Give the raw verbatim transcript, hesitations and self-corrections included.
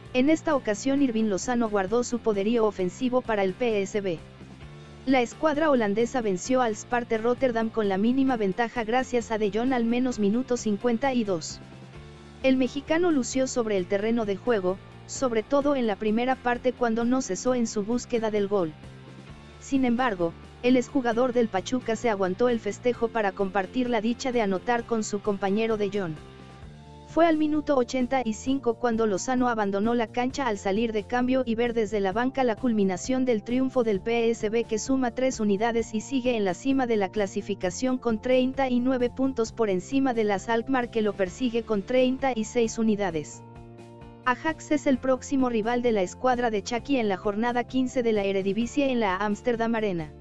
En esta ocasión Irving Lozano guardó su poderío ofensivo para el P S V. La escuadra holandesa venció al Sparta Rotterdam con la mínima ventaja gracias a De Jong al menos minuto cincuenta y dos. El mexicano lució sobre el terreno de juego, sobre todo en la primera parte cuando no cesó en su búsqueda del gol. Sin embargo, el exjugador del Pachuca se aguantó el festejo para compartir la dicha de anotar con su compañero De Jong. Fue al minuto ochenta y cinco cuando Lozano abandonó la cancha al salir de cambio y ver desde la banca la culminación del triunfo del P S V, que suma tres unidades y sigue en la cima de la clasificación con treinta y nueve puntos por encima de las Alkmaar, que lo persigue con treinta y seis unidades. Ajax es el próximo rival de la escuadra de Chucky en la jornada quince de la Eredivisie en la Amsterdam Arena.